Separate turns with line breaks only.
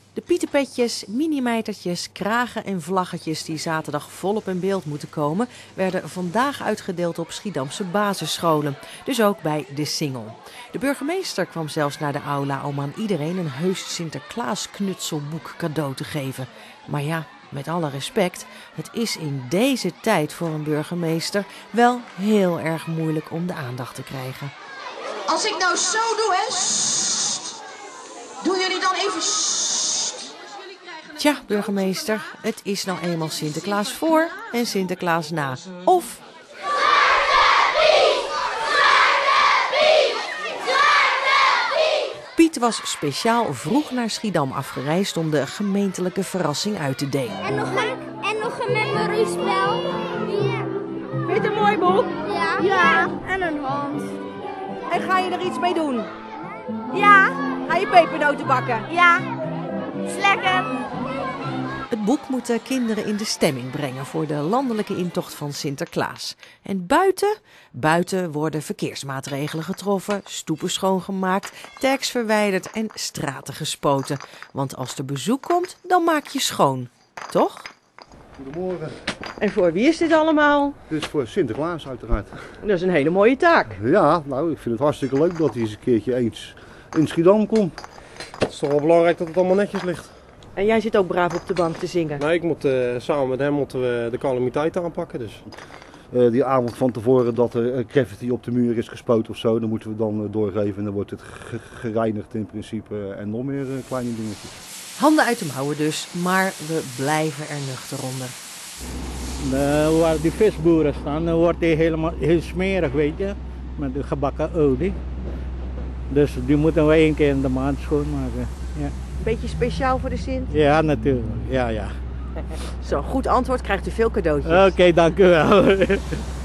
De pietenpetjes, minimijtertjes, kragen en vlaggetjes die zaterdag volop in beeld moeten komen, werden vandaag uitgedeeld op Schiedamse basisscholen. Dus ook bij De Singel. De burgemeester kwam zelfs naar de aula om aan iedereen een heus Sinterklaas knutselboek cadeau te geven. Maar ja, met alle respect, het is in deze tijd voor een burgemeester wel heel erg moeilijk om de aandacht te krijgen.
Als ik nou zo doe, hè, doen jullie dan even.
Tja, burgemeester, het is nou eenmaal Sinterklaas voor en Sinterklaas na. Of... Piet was speciaal vroeg naar Schiedam afgereisd om de gemeentelijke verrassing uit te delen.
En nog een memoryspel. Ja.
Vind je het een mooi boek?
Ja.
Ja, en een hond. En ga je er iets mee doen? Ja. Ga je pepernoten bakken? Ja. Is lekker.
Het boek moet de kinderen in de stemming brengen voor de landelijke intocht van Sinterklaas. En buiten worden verkeersmaatregelen getroffen, stoepen schoongemaakt, tags verwijderd en straten gespoten. Want als er bezoek komt, dan maak je schoon. Toch?
Goedemorgen.
En voor wie is dit allemaal?
Dit is voor Sinterklaas uiteraard.
Dat is een hele mooie taak.
Ja, nou ik vind het hartstikke leuk dat hij eens een keertje eens in Schiedam komt.
Het is toch wel belangrijk dat het allemaal netjes ligt.
En jij zit ook braaf op de bank te zingen.
Nee, ik moet, samen met hem moeten we de calamiteiten aanpakken. Dus.
Die avond van tevoren dat er graffiti op de muur is gespoten of zo, dan moeten we dan doorgeven en dan wordt het gereinigd in principe en nog meer kleine dingetjes.
Handen uit de mouwen dus, maar we blijven er nuchter onder.
Waar die visboeren staan, dan wordt die helemaal heel smerig, weet je, met de gebakken olie. Dus die moeten we 1 keer in de maand schoonmaken. Ja.
Beetje speciaal voor de Sint?
Ja, natuurlijk. Ja.
Zo, goed antwoord, krijgt u veel cadeautjes.
Oké, dank u wel.